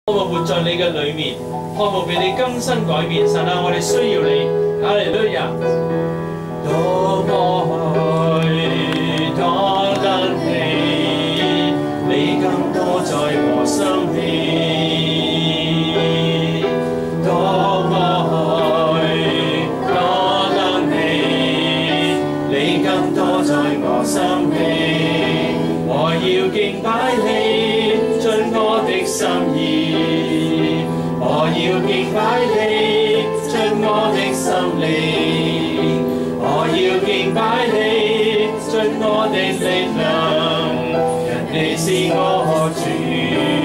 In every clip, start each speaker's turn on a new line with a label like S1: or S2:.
S1: 渴望活在你嘅裏面，渴望被你更新改變。神啊，我哋需要你，哈利路亞。多愛多得你，你更多在我生命。多愛多得你，你更多在我生命。我要敬拜你，盡我的心意。我要敬拜你，盡我的心靈。我要敬拜你，盡我的力量。人你是我主。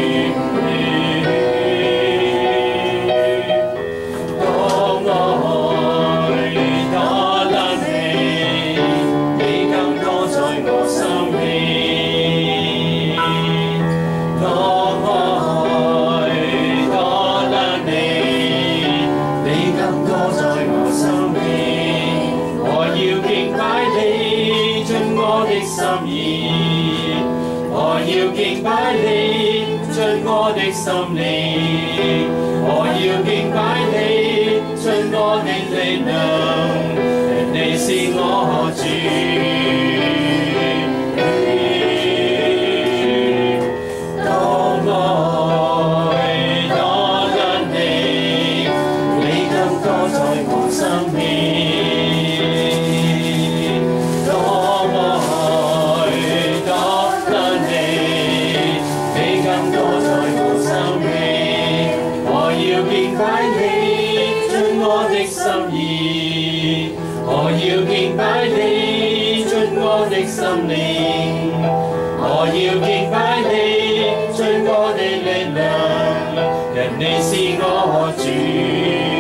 S1: 敬拜你，盡我的心靈。我要敬拜你，盡我的力量。你是我主。多愛多得你，你更多在我生命。我要敬拜你，盡我的心靈。我要敬拜你，盡我的力量。人你是我主。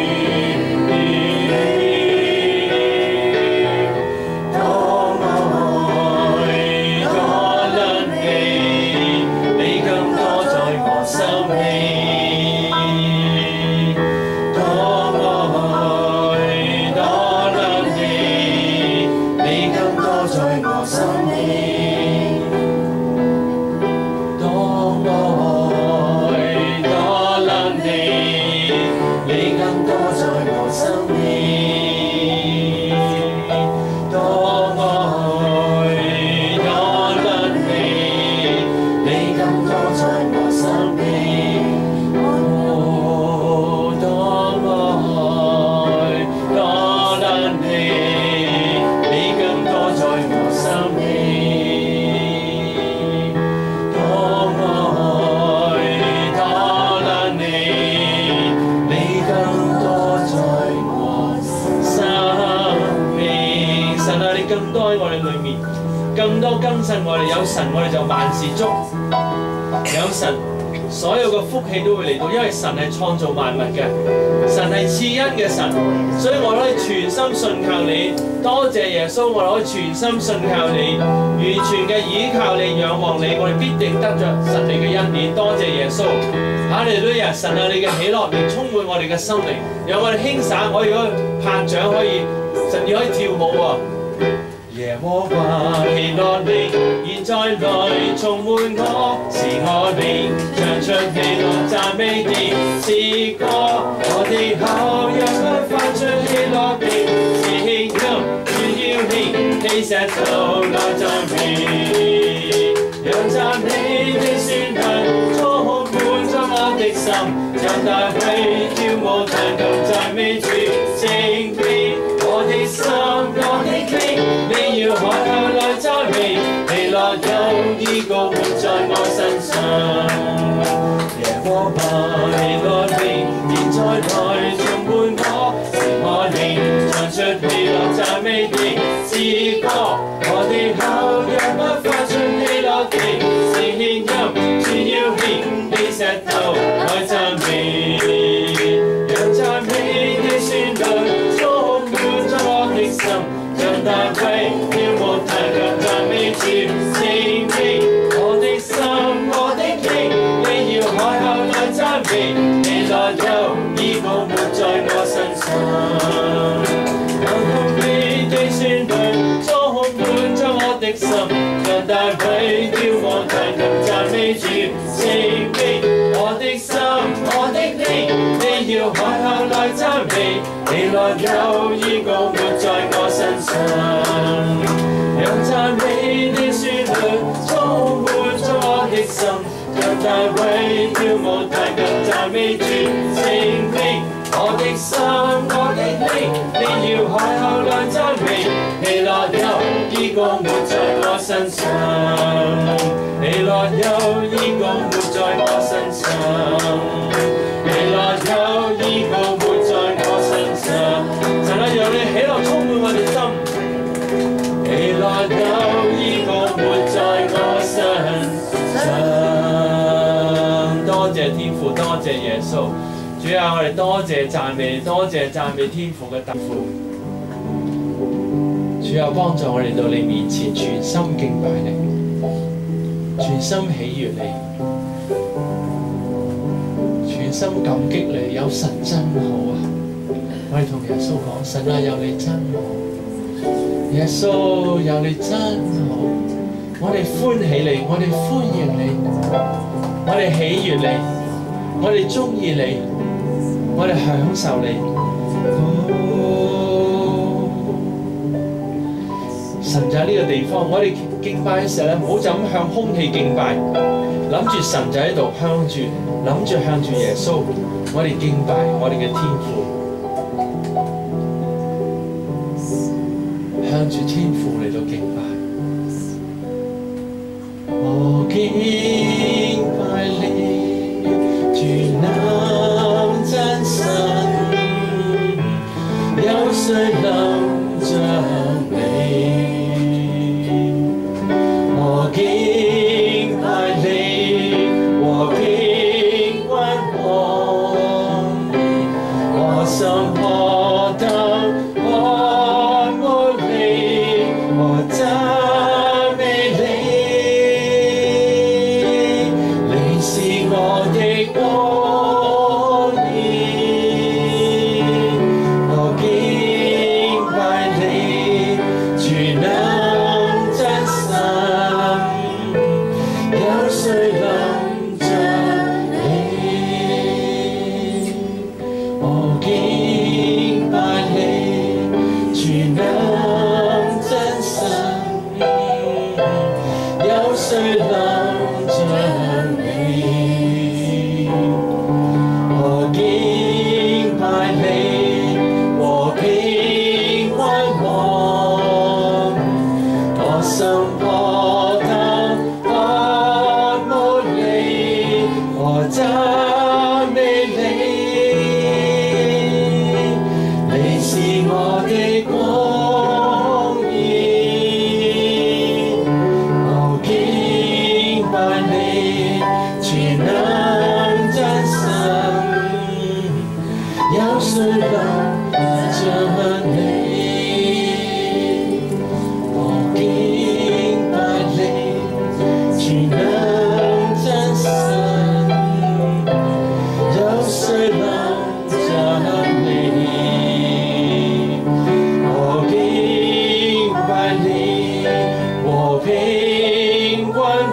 S1: 更多更新我哋，有神我哋就萬事足，有神所有嘅福氣都會嚟到，因為神係創造萬物嘅，神係賜恩嘅神，所以我哋可以全心信靠你。多謝耶穌，我哋可以全心信靠你，完全嘅倚靠你、仰望你，我哋必定得着神你嘅恩典。多謝耶穌，哈利路亞！神啊，你嘅喜樂亦充滿我哋嘅心靈，讓我哋輕省，我哋可以拍掌，可以甚至可以跳舞喎。耶和華喜樂你，現在來充滿我，是我靈唱出喜樂讚美的詩歌。我的口若不發出喜樂的是慶音，主要興起石頭來讚美，讓讚美的旋律充滿咗我的心，讓大衛跳舞彈琴讚美主聖名。我的心，我的靈，你要開口來讚美，喜樂有依告活在我身上。耶和華喜樂你，現在來充滿我，是我靈唱出喜樂讚美的詩歌。我的口若不發出喜樂的是獻音，主要興起石頭來讚美，讓讚美的旋律充滿咗我的心，讓大衛跳舞彈琴讚美主聖名。我的心，我的靈，你要開口來讚美，喜樂有依告活在我身上。讓痛美的旋律充滿咗我的心，讓大衛跳舞彈琴讚美主聖名。我的心。 來讚美，喜樂有依個活在我身上，讓讚美的旋律充滿咗我的心，讓大衛跳舞彈琴讚美主聖名。我的心，我的靈，你要開口來讚美，喜樂有依個活在我身上，喜樂有依個活在我身上，喜樂有依個活在我身上。神啊，讓你喜樂充滿我哋心，喜樂有依個活在我身上。多謝天父，多謝耶穌。主啊，我哋多謝讚美，多謝讚美天父嘅答覆。主啊，幫助我哋到你面前，全心敬拜你，全心喜悅你，全心感激你。有神真好啊！我哋同耶穌講：神啊，有你真好，耶穌有你真好。我哋歡喜你，我哋歡迎你，我哋喜悅你，我哋鍾意你。我哋享受你，神就喺呢個地方。我哋敬拜嘅時候咧，唔好就咁向空氣敬拜，諗住神就喺度，諗住向住耶穌。我哋敬拜我哋嘅天父，向住天父嚟到敬拜。我敬拜你，主能真神，有誰能像你？我敬拜你，我敬拜我心何等愛慕你，我讚美你，你是我的光焰，我敬拜你，全能真神，有誰能像你？我敬拜你，全能真神，有誰能像你？我敬拜你，我敬拜我心何等愛慕你，我讚美你，你是我的光焰，我敬拜你，全能真神，有誰能像你？我敬拜你，全能真神，有誰能像你？我敬拜你，我平安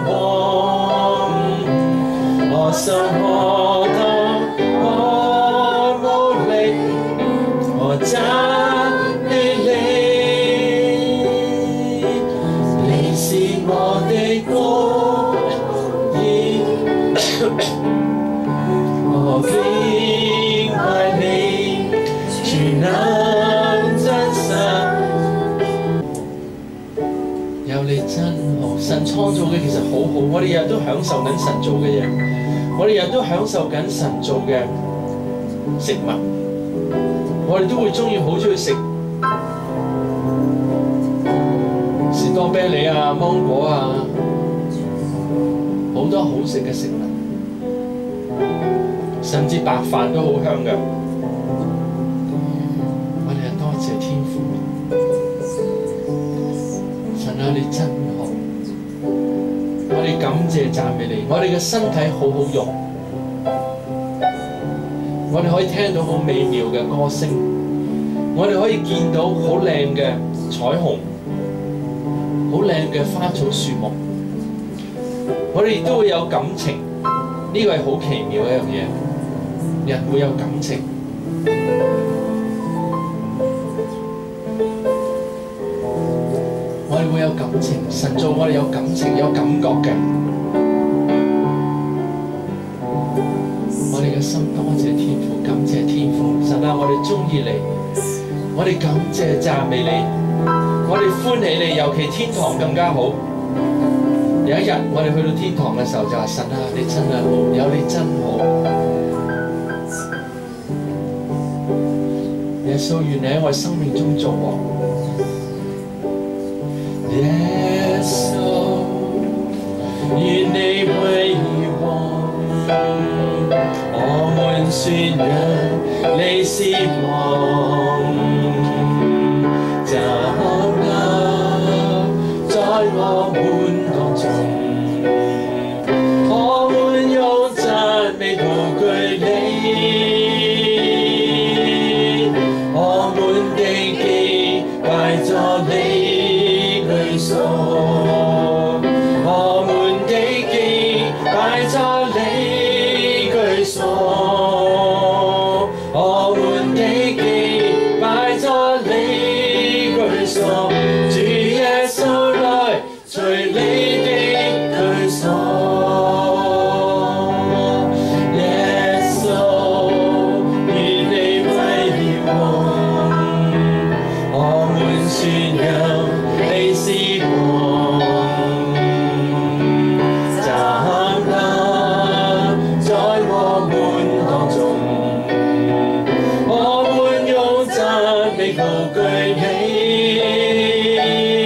S1: 我心何等愛慕你，我讚美你，你是我的光焰，我敬拜你，全能真神，有你真好。神創造嘅其實好好，我哋日日都享受緊神做嘅嘢，我哋日日都享受緊神做嘅食物，我哋都會好中意食士多啤梨啊、芒果啊，好多好食嘅食物，甚至白飯都好香嘅。我哋多謝天父，神啊，你真好，我哋感謝讚美你。我哋嘅身體好好用，我哋可以聽到好美妙嘅歌聲，我哋可以見到好靚嘅彩虹，好靚嘅花草樹木，我哋亦都會有感情，呢個係好奇妙嘅一樣嘢。人會有感情， 我哋會有感情，神做我哋有感情、有感覺嘅。我哋嘅心多謝天父，感謝天父，神啊，我哋鍾意你，我哋感謝讚美你，我哋歡喜你，尤其天堂更加好。有一日我哋去到天堂嘅時候就話：神啊，你真係好，有你真好。耶穌，願你喺我生命中做王。耶穌，願你為王，我們宣揚你是王，站立在我們當中，我們用讚美高舉你，我們的敬拜作你居所，我們的敬拜作你居所，我們的敬拜作你居所，主耶穌來隨你的居所，耶穌願你為王，我們宣揚你是王，站立在我們當中，我們用讚美高舉你，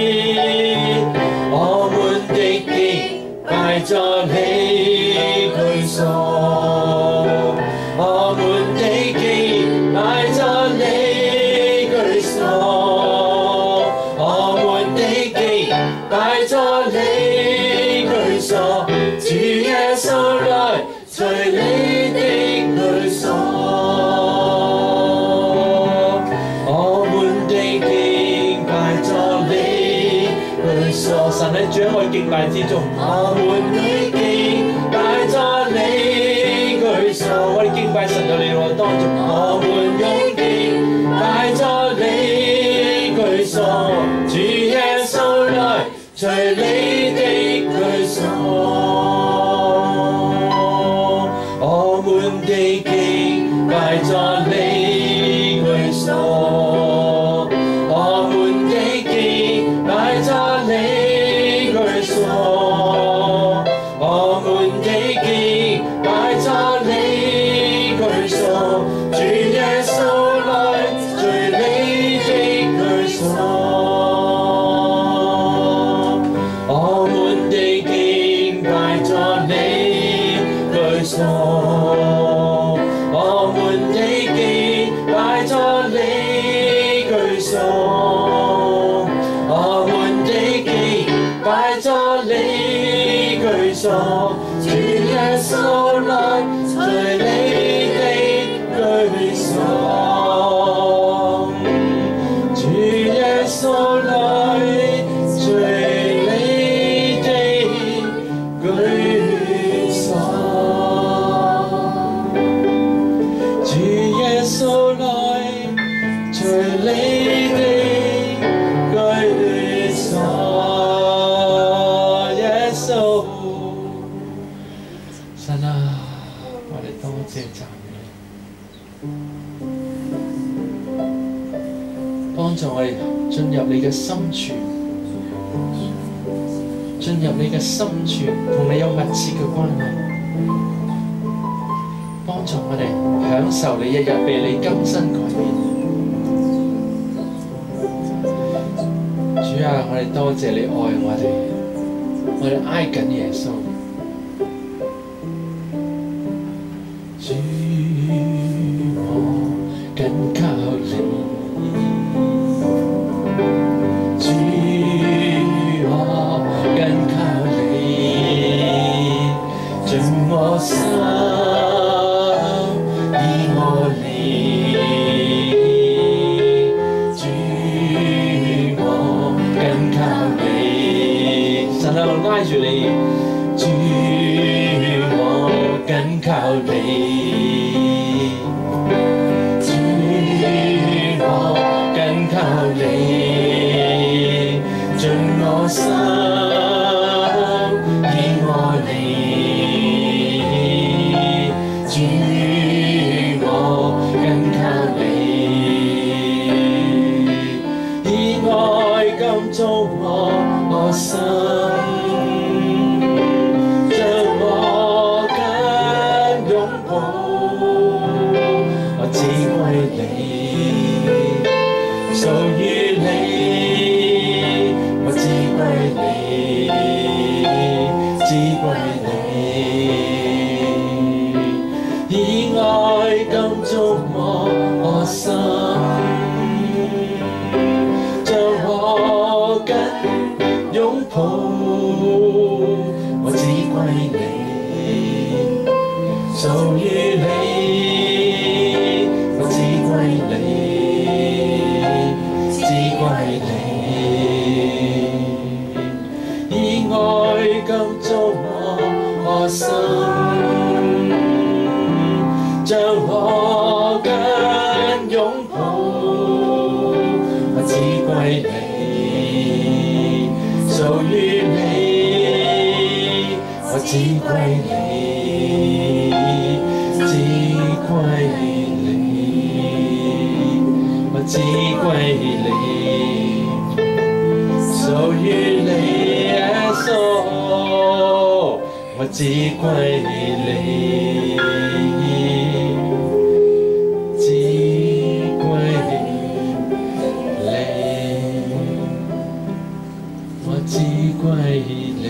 S1: 我們的敬拜作你居所，我們的敬拜作你居所，我們的敬拜作你居所，主耶穌來隨你的居所，我們的敬拜作你居所。神喺主喺我哋敬拜之中，我們的敬拜作你居所，我哋敬拜神就嚟我當中，我們用敬拜作你居所，主耶穌來隨你的居所，我們的敬拜作你居所，我們的敬拜作你居所，我們的敬拜作你居所，主耶穌來隨你的居所，我們的敬拜作你居所，我們的敬拜作你居所，我們的敬拜作你居所，主耶穌來隨你的居所，主耶穌來隨你的居所，主耶穌來隨你的居所，耶穌。神啊，我哋多謝讚美你，幫助我哋進入你嘅深處，進入你嘅深處，同你有密切嘅關係，幫助我哋享受你一日被你更新改變。主啊，我哋多謝你愛我哋挨緊耶穌。主，我緊靠你，主，我緊靠你，盡我心依我你，主，我緊靠你，神啊，我拉住你，主，我緊靠你。 我只歸你，屬於你，我只歸你，只歸你，以愛感觸我心，將我緊擁抱，我只歸你，屬於你，我只歸你，只歸你，以愛感觸我心，將我緊擁抱，我只歸你，屬於你，我只歸你，只歸你，我只歸你，屬於你，耶穌，我只歸你，只歸你，我只歸你，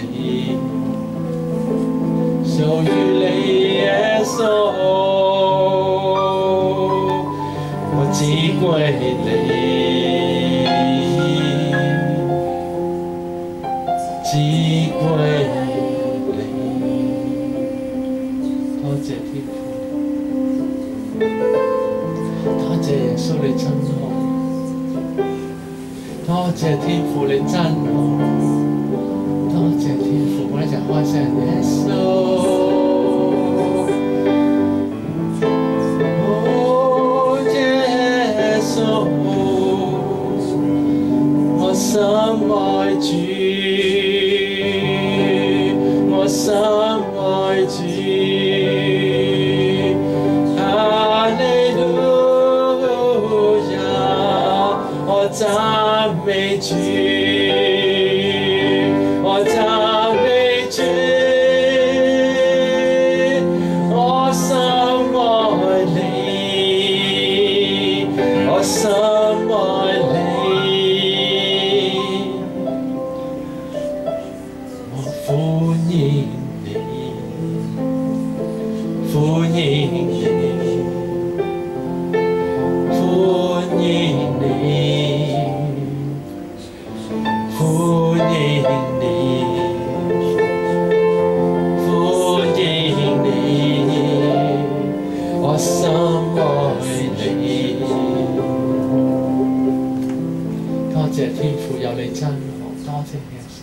S1: 屬於你，耶穌，我只歸你，只歸你。多謝天父，多謝耶穌你真好，多謝天父你真好，多謝天父，我哋一齊開聲耶穌。我心愛主，我心愛主，哈利路亞，我讚美主，我讚美主，我心愛你，我心愛你。歡迎你，歡迎你，歡迎你，歡迎你，歡迎你，我心愛你。多謝天父有你真好，多謝耶穌。